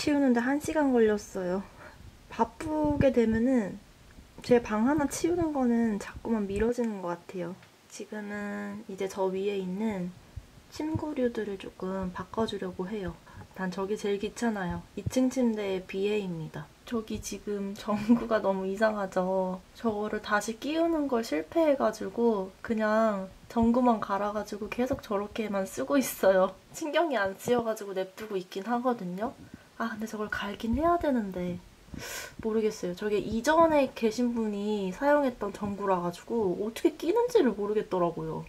치우는데 1시간 걸렸어요. 바쁘게 되면은 제 방 하나 치우는 거는 자꾸만 미뤄지는 것 같아요. 지금은 이제 저 위에 있는 침구류들을 조금 바꿔주려고 해요. 난 저기 제일 귀찮아요. 2층 침대의 비애입니다. 저기 지금 전구가 너무 이상하죠? 저거를 다시 끼우는 걸 실패해가지고 그냥 전구만 갈아가지고 계속 저렇게만 쓰고 있어요. 신경이 안 쓰여가지고 냅두고 있긴 하거든요. 아, 근데 저걸 갈긴 해야 되는데 모르겠어요. 저게 이전에 계신 분이 사용했던 전구라 가지고 어떻게 끼는지를 모르겠더라고요.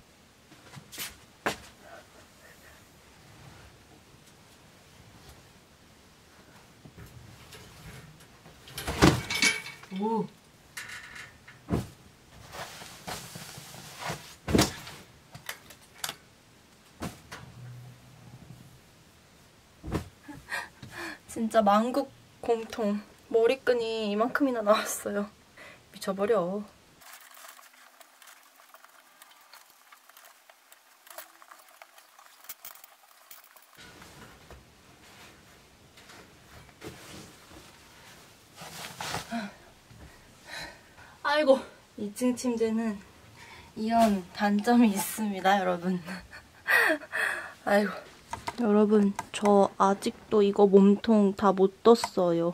오. 진짜 만국 공통. 머리끈이 이만큼이나 나왔어요. 미쳐버려. 아이고, 2층 침대는 이런 단점이 있습니다, 여러분. 아이고. 여러분, 저 아직도 이거 몸통 다 못 떴어요.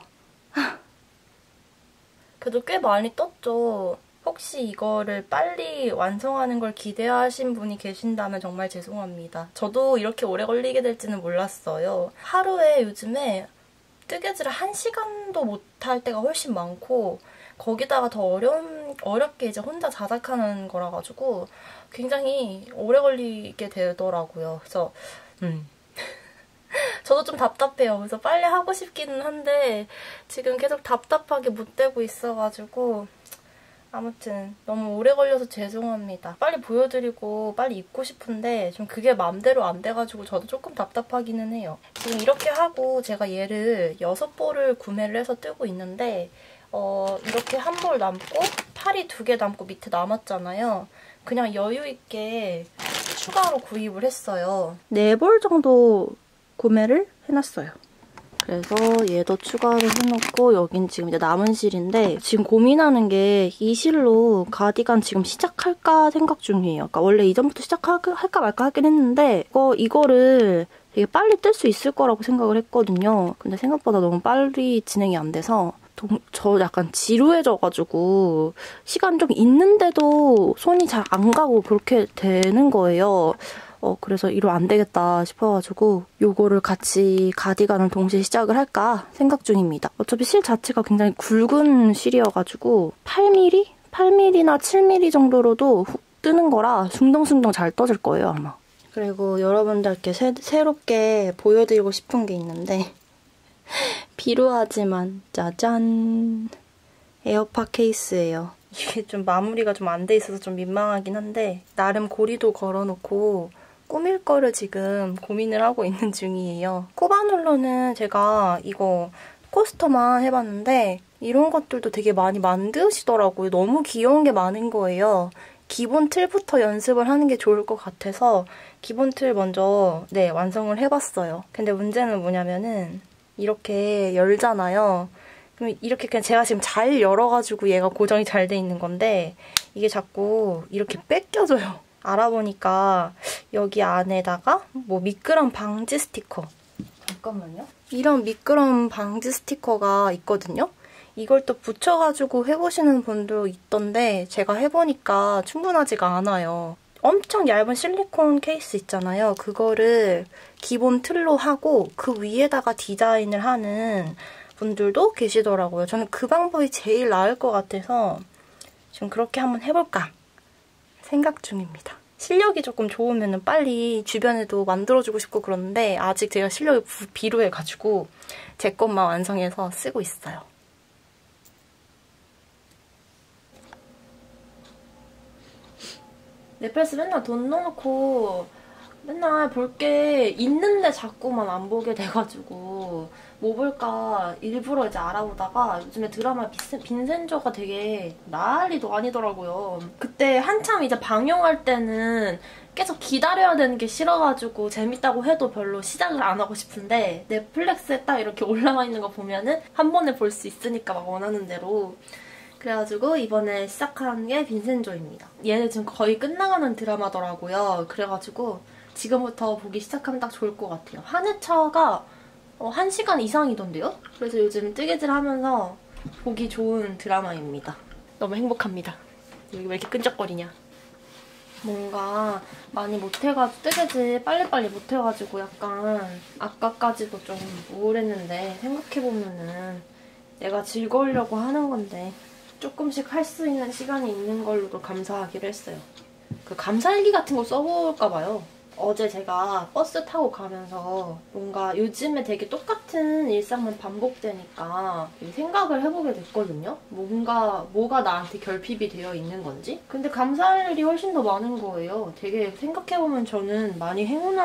그래도 꽤 많이 떴죠. 혹시 이거를 빨리 완성하는 걸 기대하신 분이 계신다면 정말 죄송합니다. 저도 이렇게 오래 걸리게 될지는 몰랐어요. 하루에 요즘에 뜨개질을 1시간도 못할 때가 훨씬 많고 거기다가 더 어렵게 이제 혼자 자작하는 거라 가지고 굉장히 오래 걸리게 되더라고요. 그래서 저도 좀 답답해요. 그래서 빨리 하고 싶기는 한데 지금 계속 답답하게 못 되고 있어가지고 아무튼 너무 오래 걸려서 죄송합니다. 빨리 보여드리고 빨리 입고 싶은데 좀 그게 마음대로 안 돼가지고 저도 조금 답답하기는 해요. 지금 이렇게 하고 제가 얘를 6볼을 구매를 해서 뜨고 있는데 이렇게 한 볼 남고 팔이 2개 남고 밑에 남았잖아요. 그냥 여유 있게 추가로 구입을 했어요. 4볼 정도 구매를 해놨어요. 그래서 얘도 추가를 해놓고 여긴 지금 이제 남은 실인데 지금 고민하는 게 이 실로 가디건 지금 시작할까 생각 중이에요. 그러니까 원래 이전부터 시작할까 말까 하긴 했는데 이거를 되게 빨리 뜰 수 있을 거라고 생각을 했거든요. 근데 생각보다 너무 빨리 진행이 안 돼서 저 약간 지루해져가지고 시간 좀 있는데도 손이 잘 안 가고 그렇게 되는 거예요. 그래서 이러면 안 되겠다 싶어가지고 요거를 같이 가디건을 동시에 시작을 할까 생각 중입니다. 어차피 실 자체가 굉장히 굵은 실이어가지고 8mm? 8mm나 7mm 정도로도 훅 뜨는 거라 숭덩숭덩 잘 떠질 거예요, 아마. 그리고 여러분들께 새롭게 보여드리고 싶은 게 있는데 비루하지만 짜잔! 에어팟 케이스예요. 이게 좀 마무리가 좀 안 돼 있어서 좀 민망하긴 한데 나름 고리도 걸어놓고 꾸밀 거를 지금 고민을 하고 있는 중이에요. 코바놀로는 제가 이거 코스터만 해봤는데 이런 것들도 되게 많이 만드시더라고요. 너무 귀여운 게 많은 거예요. 기본 틀부터 연습을 하는 게 좋을 것 같아서 기본 틀 먼저 완성을 해봤어요. 근데 문제는 뭐냐면은 이렇게 열잖아요. 그럼 이렇게 그냥 제가 지금 잘 열어가지고 얘가 고정이 잘 돼 있는 건데 이게 자꾸 이렇게 뺏겨져요. 알아보니까 여기 안에다가 뭐 미끄럼 방지 스티커 잠깐만요. 이런 미끄럼 방지 스티커가 있거든요. 이걸 또 붙여가지고 해보시는 분도 있던데 제가 해보니까 충분하지가 않아요. 엄청 얇은 실리콘 케이스 있잖아요. 그거를 기본 틀로 하고 그 위에다가 디자인을 하는 분들도 계시더라고요. 저는 그 방법이 제일 나을 것 같아서 지금 그렇게 한번 해볼까 생각 중입니다. 실력이 조금 좋으면 빨리 주변에도 만들어주고 싶고 그러는데 아직 제가 실력이 비루해가지고 제 것만 완성해서 쓰고 있어요. 넷플릭스 맨날 돈 넣어놓고 맨날 볼 게 있는데 자꾸만 안 보게 돼가지고 뭐 볼까 일부러 이제 알아보다가 요즘에 드라마 빈센조가 되게 난리도 아니더라고요. 그때 한참 이제 방영할 때는 계속 기다려야 되는 게 싫어가지고 재밌다고 해도 별로 시작을 안 하고 싶은데 넷플릭스에 딱 이렇게 올라와 있는 거 보면은 한 번에 볼 수 있으니까 막 원하는 대로. 그래가지고 이번에 시작한 게 빈센조입니다. 얘는 지금 거의 끝나가는 드라마더라고요. 그래가지고 지금부터 보기 시작하면 딱 좋을 것 같아요. 한 회차가 1시간 이상이던데요? 그래서 요즘 뜨개질하면서 보기 좋은 드라마입니다. 너무 행복합니다. 여기 왜 이렇게 끈적거리냐. 뭔가 많이 못해가지고 뜨개질 빨리빨리 못해가지고 약간 아까까지도 좀 우울했는데 생각해보면은 내가 즐거우려고 하는 건데 조금씩 할 수 있는 시간이 있는 걸로도 감사하기로 했어요. 그 감사일기 같은 거 써볼까 봐요. 어제 제가 버스 타고 가면서 뭔가 요즘에 되게 똑같은 일상만 반복되니까 생각을 해보게 됐거든요. 뭐가 나한테 결핍이 되어 있는 건지. 근데 감사할 일이 훨씬 더 많은 거예요. 되게 생각해보면 저는 많이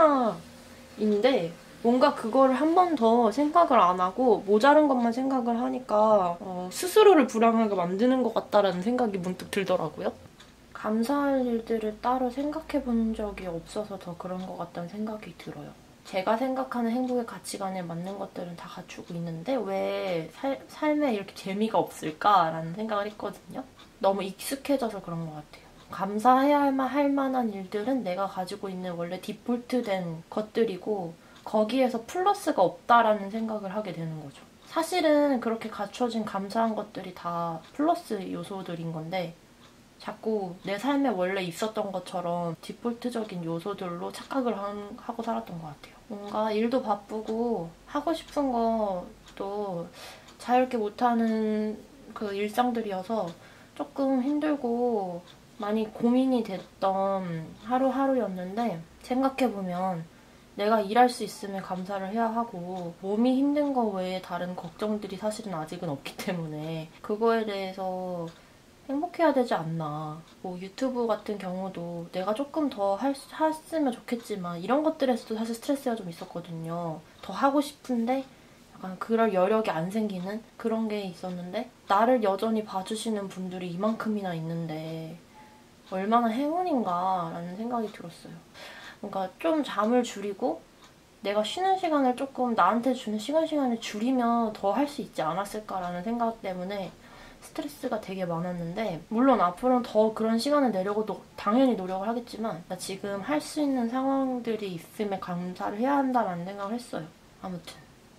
행운아인데 뭔가 그거를 한 번 더 생각을 안 하고 모자른 것만 생각을 하니까 스스로를 불안하게 만드는 것 같다라는 생각이 문득 들더라고요. 감사할 일들을 따로 생각해 본 적이 없어서 더 그런 것 같다는 생각이 들어요. 제가 생각하는 행복의 가치관에 맞는 것들은 다 갖추고 있는데 왜 삶에 이렇게 재미가 없을까라는 생각을 했거든요. 너무 익숙해져서 그런 것 같아요. 감사해야 할 만한 일들은 내가 가지고 있는 원래 디폴트된 것들이고 거기에서 플러스가 없다라는 생각을 하게 되는 거죠. 사실은 그렇게 갖춰진 감사한 것들이 다 플러스 요소들인 건데 자꾸 내 삶에 원래 있었던 것처럼 디폴트적인 요소들로 착각을 하고 살았던 것 같아요. 뭔가 일도 바쁘고 하고 싶은 것도 자유롭게 못하는 그 일상들이어서 조금 힘들고 많이 고민이 됐던 하루하루였는데 생각해보면 내가 일할 수 있음에 감사를 해야 하고 몸이 힘든 거 외에 다른 걱정들이 사실은 아직은 없기 때문에 그거에 대해서 행복해야 되지 않나. 뭐 유튜브 같은 경우도 내가 조금 더 했으면 좋겠지만 이런 것들에서도 사실 스트레스가 좀 있었거든요. 더 하고 싶은데 약간 그럴 여력이 안 생기는 그런 게 있었는데 나를 여전히 봐주시는 분들이 이만큼이나 있는데 얼마나 행운인가라는 생각이 들었어요. 뭔가 좀 잠을 줄이고 내가 쉬는 시간을 조금 나한테 주는 시간을 줄이면 더 할 수 있지 않았을까라는 생각 때문에 스트레스가 되게 많았는데 물론 앞으로는 더 그런 시간을 내려고 당연히 노력을 하겠지만 나 지금 할 수 있는 상황들이 있음에 감사를 해야 한다는 생각을 했어요. 아무튼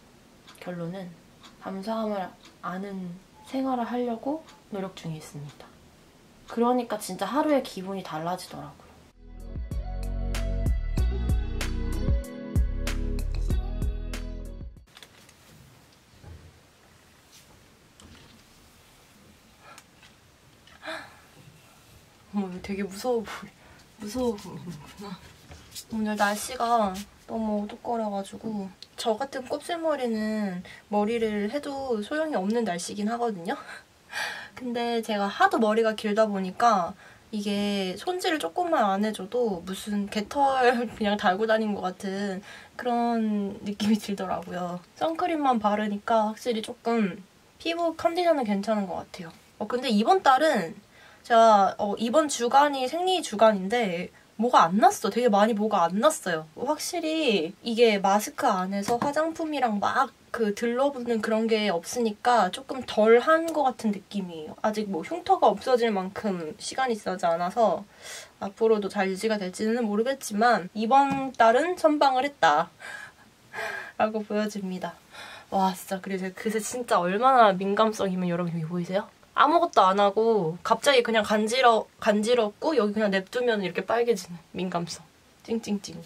결론은 감사함을 아는 생활을 하려고 노력 중에 있습니다. 그러니까 진짜 하루의 기분이 달라지더라고요. 어머, 되게 무서워 보이는구나. 오늘 날씨가 너무 어둡거려가지고 저 같은 곱슬머리는 머리를 해도 소용이 없는 날씨긴 하거든요. 근데 제가 하도 머리가 길다 보니까 이게 손질을 조금만 안 해줘도 무슨 개털 그냥 달고 다닌 것 같은 그런 느낌이 들더라고요. 선크림만 바르니까 확실히 조금 피부 컨디션은 괜찮은 것 같아요. 근데 이번 달은 제가 이번 주간이 생리 주간인데 뭐가 안 났어. 되게 많이 뭐가 안 났어요. 확실히 이게 마스크 안에서 화장품이랑 막 그 들러붙는 그런 게 없으니까 조금 덜한 것 같은 느낌이에요. 아직 뭐 흉터가 없어질 만큼 시간이 지나지 않아서 앞으로도 잘 유지가 될지는 모르겠지만 이번 달은 선방을 했다 라고 보여집니다. 와 진짜 그리고 제가 그새 진짜 얼마나 민감성이면 여러분 여기 보이세요? 아무것도 안 하고 갑자기 그냥 간지럽고 여기 그냥 냅두면 이렇게 빨개지는 민감성. 찡찡찡.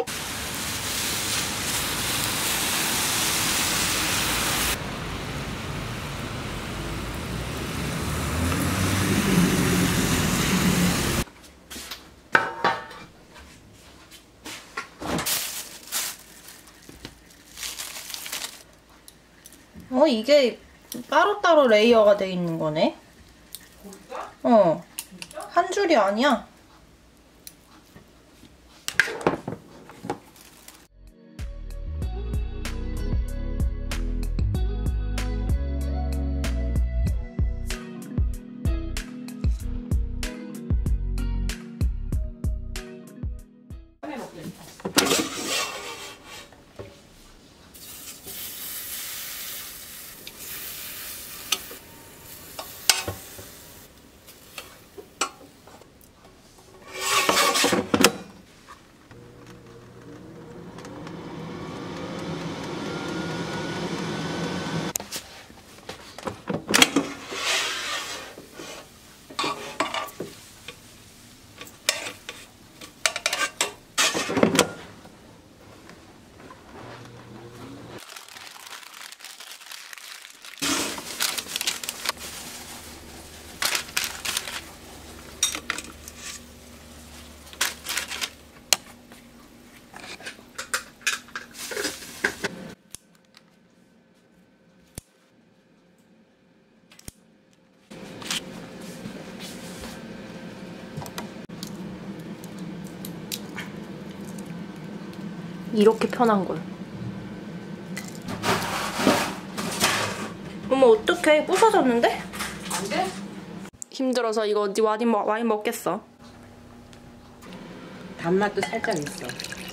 이게 따로따로 레이어가 돼 있는 거네. 진짜? 진짜? 한 줄이 아니야. 이렇게 편한 걸. 어머 어떡해, 부서졌는데? 안 돼? 힘들어서 이거 와인 먹겠어. 단맛도 살짝 있어.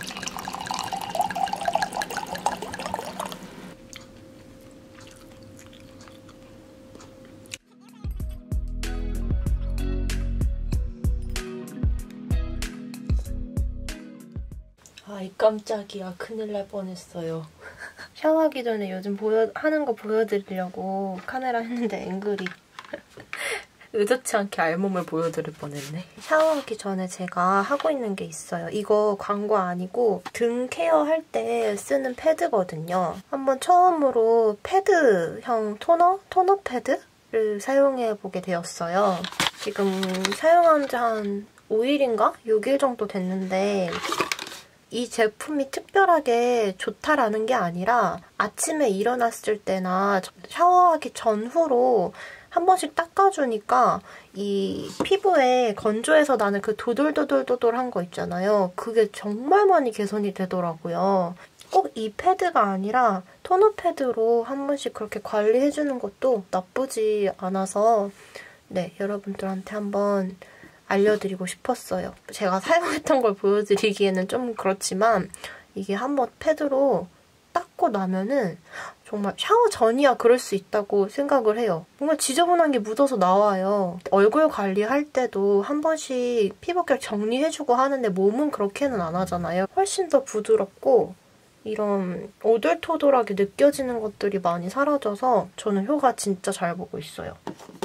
이 깜짝이야. 큰일 날 뻔했어요. 샤워하기 전에 요즘 하는 거 보여드리려고 카메라 했는데 앵글이 의도치 않게 알몸을 보여드릴 뻔했네. 샤워하기 전에 제가 하고 있는 게 있어요. 이거 광고 아니고 등 케어할 때 쓰는 패드거든요. 한번 처음으로 패드형 토너 패드를 사용해보게 되었어요. 지금 사용한 지 한 5일인가? 6일 정도 됐는데 이 제품이 특별하게 좋다라는 게 아니라 아침에 일어났을 때나 샤워하기 전후로 한 번씩 닦아주니까 이 피부에 건조해서 나는 그 도돌도돌도돌한 거 있잖아요. 그게 정말 많이 개선이 되더라고요. 꼭 이 패드가 아니라 토너 패드로 한 번씩 그렇게 관리해주는 것도 나쁘지 않아서 네, 여러분들한테 한번 알려드리고 싶었어요. 제가 사용했던 걸 보여드리기에는 좀 그렇지만 이게 한번 패드로 닦고 나면은 정말 샤워 전이야 그럴 수 있다고 생각을 해요. 뭔가 지저분한 게 묻어서 나와요. 얼굴 관리할 때도 한 번씩 피부결 정리해주고 하는데 몸은 그렇게는 안 하잖아요. 훨씬 더 부드럽고 이런 오돌토돌하게 느껴지는 것들이 많이 사라져서 저는 효과 진짜 잘 보고 있어요.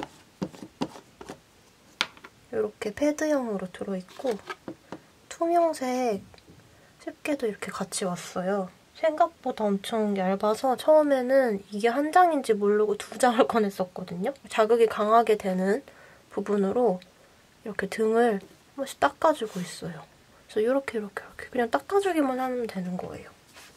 이렇게 패드형으로 들어있고 투명색 집게도 이렇게 같이 왔어요. 생각보다 엄청 얇아서 처음에는 이게 한 장인지 모르고 2장을 꺼냈었거든요. 자극이 강하게 되는 부분으로 이렇게 등을 한 번씩 닦아주고 있어요. 그래서 이렇게 그냥 닦아주기만 하면 되는 거예요.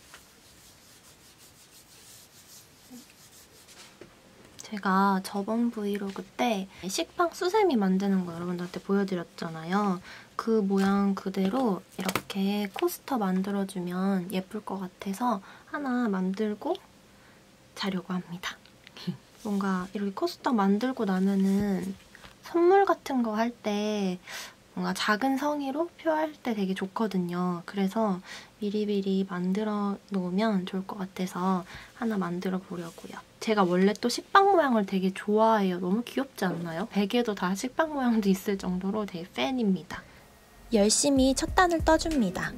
제가 저번 브이로그 때 식빵 수세미 만드는 거 여러분들한테 보여드렸잖아요. 그 모양 그대로 이렇게 코스터 만들어주면 예쁠 것 같아서 하나 만들고 자려고 합니다. 뭔가 이렇게 코스터 만들고 나면은 선물 같은 거 할 때 뭔가 작은 성의로 표현할 때 되게 좋거든요. 그래서 미리미리 만들어 놓으면 좋을 것 같아서 하나 만들어 보려고요. 제가 원래 또 식빵 모양을 되게 좋아해요. 너무 귀엽지 않나요? 베개도 다 식빵 모양도 있을 정도로 되게 팬입니다. 열심히 첫 단을 떠줍니다.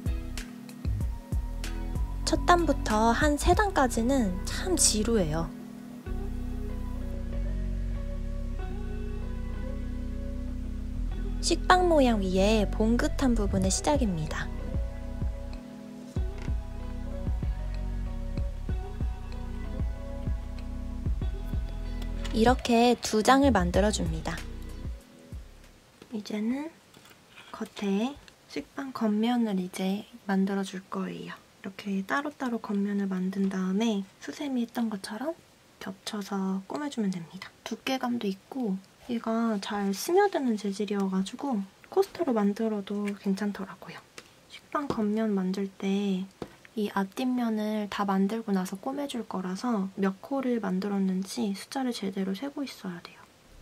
첫 단부터 한 3단까지는 참 지루해요. 식빵 모양 위에 봉긋한 부분의 시작입니다. 이렇게 2장을 만들어줍니다. 이제는 겉에 식빵 겉면을 이제 만들어줄 거예요. 이렇게 따로따로 겉면을 만든 다음에 수세미 했던 것처럼 겹쳐서 꾸며주면 됩니다. 두께감도 있고 얘가 잘 스며드는 재질이어가지고 코스터로 만들어도 괜찮더라고요. 식빵 겉면 만들 때 이 앞뒷면을 다 만들고 나서 꼬매줄 거라서 몇 코를 만들었는지 숫자를 제대로 세고 있어야 돼요.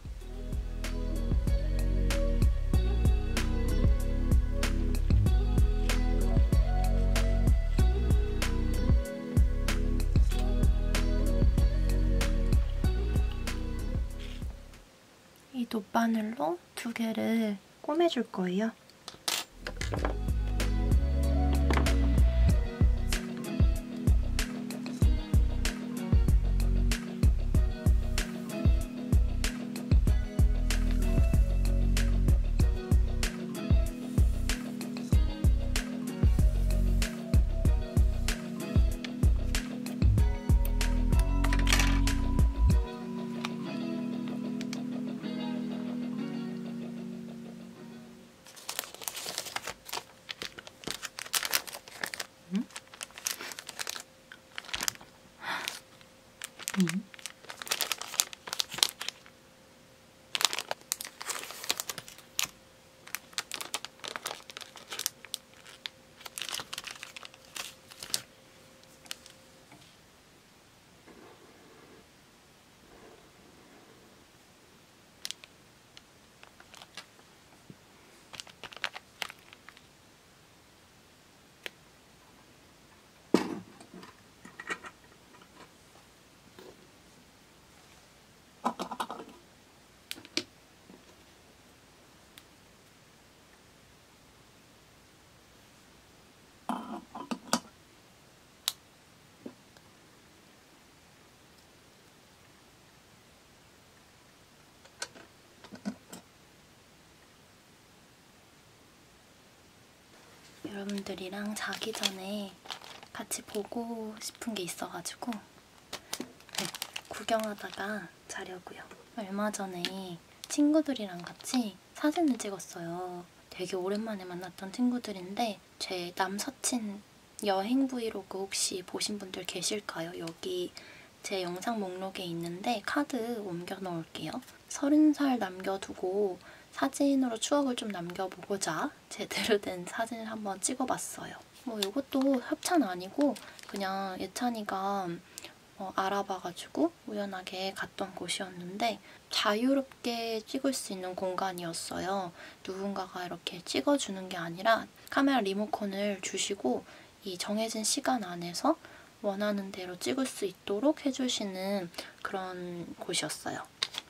이 돗바늘로 2개를 꼬매줄 거예요. 여러분들이랑 자기 전에 같이 보고 싶은 게 있어가지고 네, 구경하다가 자려고요. 얼마 전에 친구들이랑 같이 사진을 찍었어요. 되게 오랜만에 만났던 친구들인데 제 남사친 여행 브이로그 혹시 보신 분들 계실까요? 여기 제 영상 목록에 있는데 카드 옮겨 넣을게요. 30살 남겨두고 사진으로 추억을 좀 남겨보고자 제대로 된 사진을 한번 찍어봤어요. 뭐 이것도 협찬 아니고 그냥 예찬이가 알아봐가지고 우연하게 갔던 곳이었는데 자유롭게 찍을 수 있는 공간이었어요. 누군가가 이렇게 찍어주는 게 아니라 카메라 리모컨을 주시고 이 정해진 시간 안에서 원하는 대로 찍을 수 있도록 해주시는 그런 곳이었어요.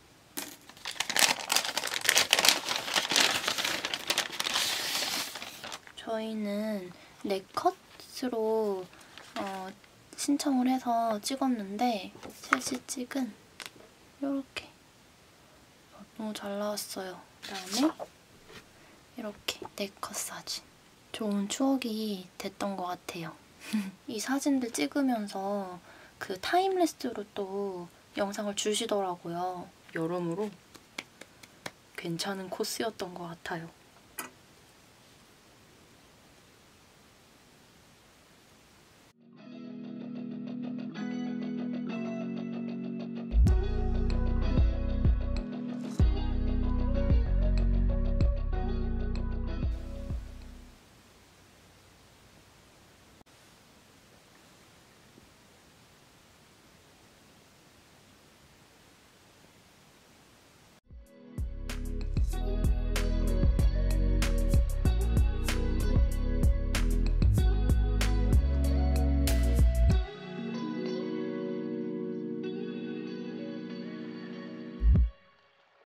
저희는 4컷으로 신청을 해서 찍었는데 셋이 찍은 이렇게 너무 잘 나왔어요. 그다음에 이렇게 4컷 사진. 좋은 추억이 됐던 것 같아요. 이 사진들 찍으면서 그 타임레스로 또 영상을 주시더라고요. 여러모로 괜찮은 코스였던 것 같아요.